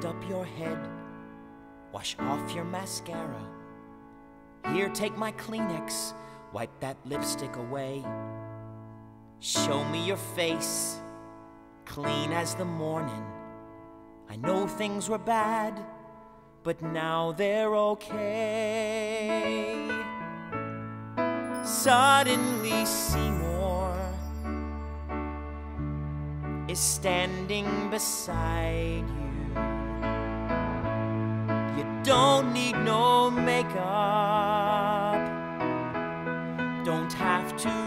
lift up your head, wash off your mascara. Here, take my Kleenex, wipe that lipstick away. Show me your face, clean as the morning. I know things were bad, but now they're okay. Suddenly Seymour is standing beside you. You don't need no makeup, don't have to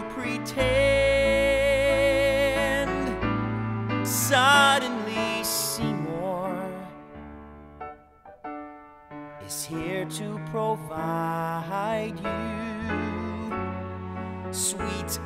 pretend. Suddenly Seymour is here to provide you sweet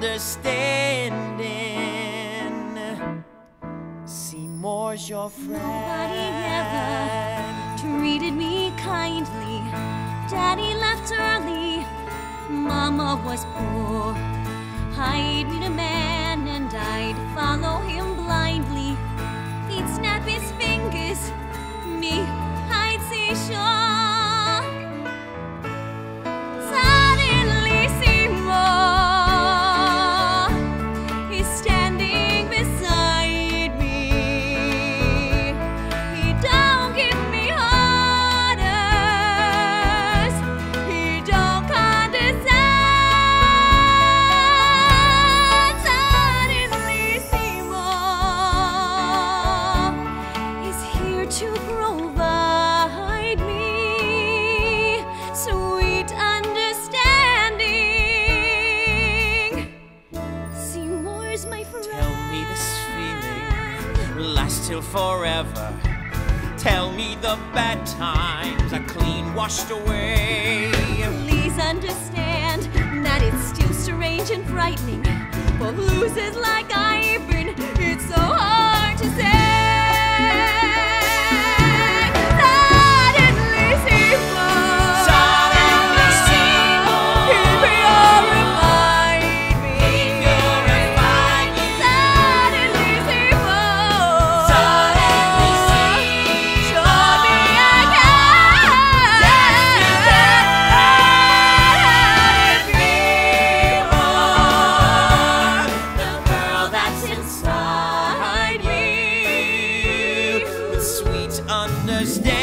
understanding. Seymour's your friend. Nobody ever treated me kindly. Daddy left early, Mama was poor. I'd meet a man and I'd follow him blindly. He'd snap his fingers, me, I'd say sure. Suddenly Seymour is standing beside me. He don't give me orders, he don't condescend. Suddenly Seymour is here to provide me sweet understanding. Seymour's my friend. Tell me this feeling lasts till forever. Tell me the bad times are clean washed away. Please understand that it's still strange and frightening. For losers like I've been, it's so hard to say. Suddenly Seymour, Suddenly Seymour, he purified me. purified me. Suddenly Seymour, Suddenly showed me I can. The girl that's inside me. With sweet understanding.